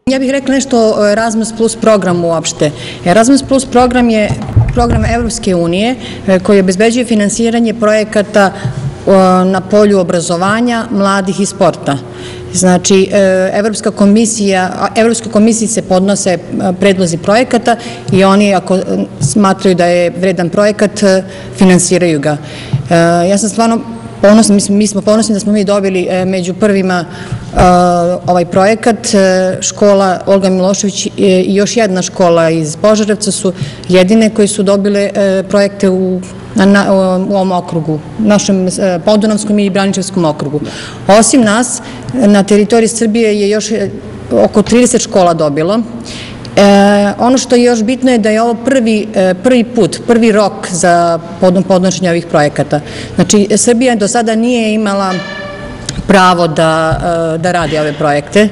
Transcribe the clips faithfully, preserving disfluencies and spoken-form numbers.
Ja bih rekla nešto o Erasmus plus programu uopšte. Erasmus plus program je program Evropske unije koji obezbeđuje finansiranje projekata na polju obrazovanja, mladih i sporta. Znači, Evropska komisija, Evropskoj komisiji se podnose predlozi projekata i oni, ako smatraju da je vredan projekat, finansiraju ga. Ja sam stvarno ponosna, mi smo ponosni da smo mi dobili među prvima ovaj projekat. Škola Olga Milošević i još jedna škola iz Požarevca su jedine koje su dobile projekte u u ovom okrugu, našem Podunavskom i Braničevskom okrugu. Osim nas, na teritoriji Srbije je još oko trideset škola dobilo. Ono što je još bitno je da je ovo prvi put, prvi rok za podnošenje ovih projekata. Znači, Srbija do sada nije imala pravo da radi ove projekte.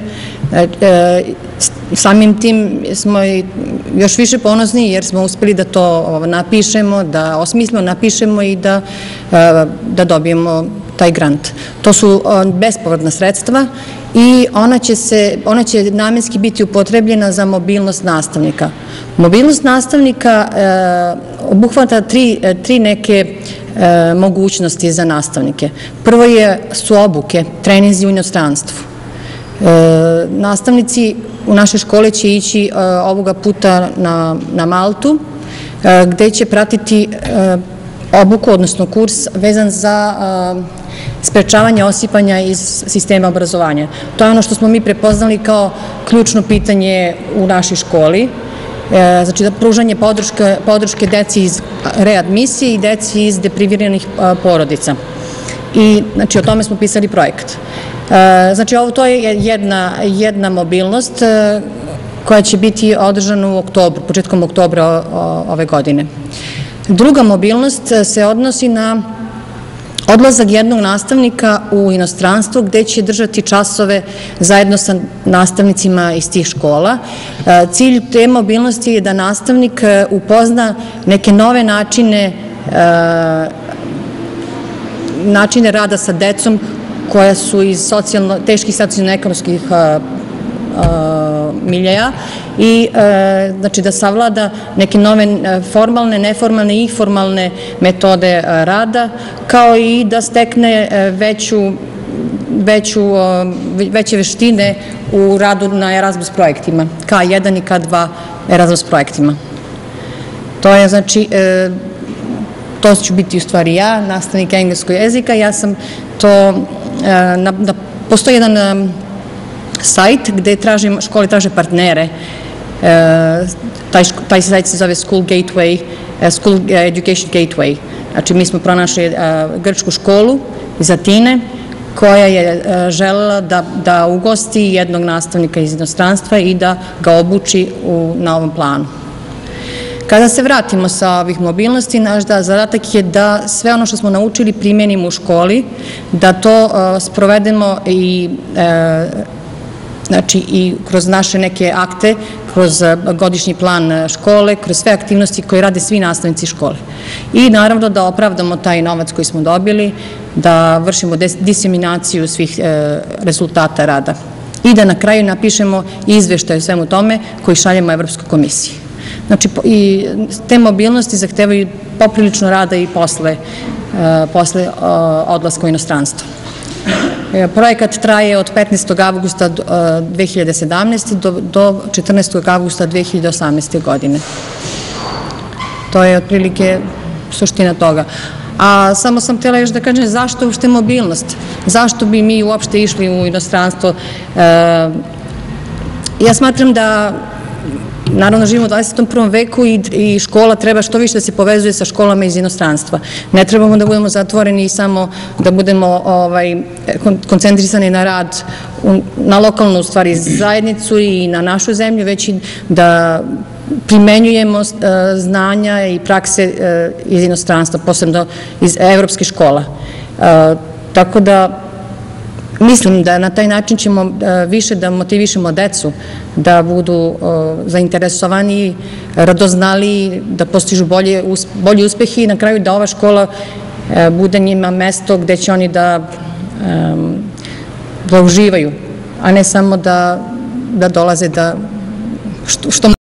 Samim tim smo još više ponosni jer smo uspeli da to napišemo, da osmislimo, napišemo i da dobijemo taj grant. To su bespovratna sredstva i ona će namenski biti upotrebljena za mobilnost nastavnika. Mobilnost nastavnika obuhvata tri neke mogućnosti za nastavnike. Prvo su obuke, treninzi u inostranstvu. Nastavnici u našoj školi će ići ovoga puta na Maltu, gde će pratiti obuku, odnosno kurs vezan za sprečavanje osipanja iz sistema obrazovanja. To je ono što smo mi prepoznali kao ključno pitanje u našoj školi. Znači, da pružanje podrške deci iz readmisije i deci iz depriviranih porodica. I, znači, o tome smo pisali projekat. Znači, ovo to je jedna mobilnost koja će biti održana u oktobru, početkom oktobra ove godine. Druga mobilnost se odnosi na odlazak jednog nastavnika u inostranstvo gde će držati časove zajedno sa nastavnicima iz tih škola. Cilj te mobilnosti je da nastavnik upozna neke nove načine načine rada sa decom koja su iz teških socijalno-ekonomskih miljeja i znači da savlada neke nove formalne, neformalne i formalne metode rada, kao i da stekne veće veštine u radu na Erasmus projektima, K jedan i K dva Erasmus projektima. To je znači, to ću biti u stvari ja, nastavnik engleskog jezika. Ja sam to, postoji jedan sajt gde škole traže partnere. Taj sajt se zove School Gateway, School Education Gateway. Znači, mi smo pronašli grčku školu iz Atine koja je želela da ugosti jednog nastavnika iz inostranstva i da ga obuči na ovom planu. Kada se vratimo sa ovih mobilnosti, naš zadatak je da sve ono što smo naučili primenimo u školi, da to sprovedemo i znači i kroz naše neke akte, kroz godišnji plan škole, kroz sve aktivnosti koje rade svi nastavnici škole. I naravno da opravdamo taj novac koji smo dobili, da vršimo diseminaciju svih rezultata rada i da na kraju napišemo izveštaj o svemu tome koji šaljemo Evropskoj komisiji. Znači, i te mobilnosti zahtevaju poprilično rada i posle odlaska u inostranstvo. Projekat traje od petnaestog avgusta dve hiljade sedamnaeste. do četrnaestog avgusta dve hiljade osamnaeste. godine. To je otprilike suština toga. A samo sam htjela još da kažem zašto uopšte mobilnost? Zašto bi mi uopšte išli u inostranstvo? Ja smatram da naravno, živimo u dvadesetom prvom veku i škola treba što više da se povezuje sa školama iz inostranstva. Ne trebamo da budemo zatvoreni i samo da budemo koncentrisani na rad, na lokalnu stvari zajednicu i na našu zemlju, već i da primenjujemo znanja i prakse iz inostranstva, posebno iz evropskih škola. Tako da mislim da na taj način ćemo više da motivišemo decu da budu zainteresovani, radoznali, da postižu bolji uspehi i na kraju da ova škola bude njima mesto gde će oni da uživaju, a ne samo da dolaze da što